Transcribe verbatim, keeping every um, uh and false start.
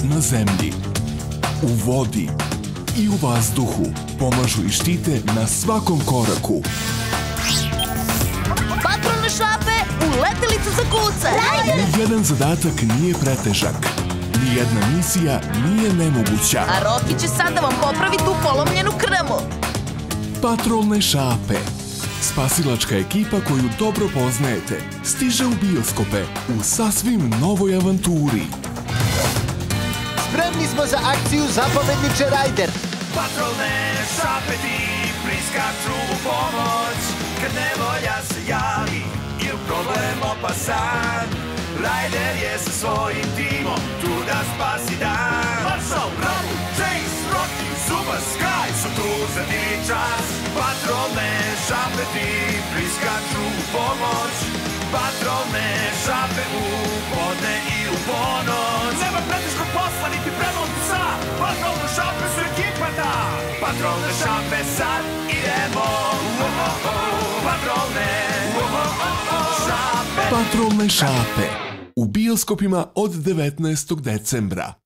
na zemlji, u vodi i u vazduhu. Pomažu i štite na svakom koraku. Patrolne šape u letelicu za kucaj. Nijedan zadatak nije pretežak. Nijedna misija nije nemoguća. A Roki će sad da vam popravi tu polomljenu krmu. Patrolne šape. Spasilačka ekipa koju dobro poznajete stiže u bioskope u sasvim novoj avanturi. Spremni smo za akciju Zapovedniče Rajder. Patrolne šape ti priskaču u pomoć kad nevolja se javi ili problem opasan. Rajder je sa svojim timom tu da spasi dan. Marshall, Rabu, Chase, Rocky, Zuma, Sky su tu za divni čas. Patrolne šape ti priskaču u pomoć. Patrolne šape u podne i u ponoć. Nema preteškog posla niti premog psa. Patrolne šape su ekipa da. Patrolne šape sad idemo. Patrolne šape. Patrolne šape u bioskopima od devetnaestog decembra.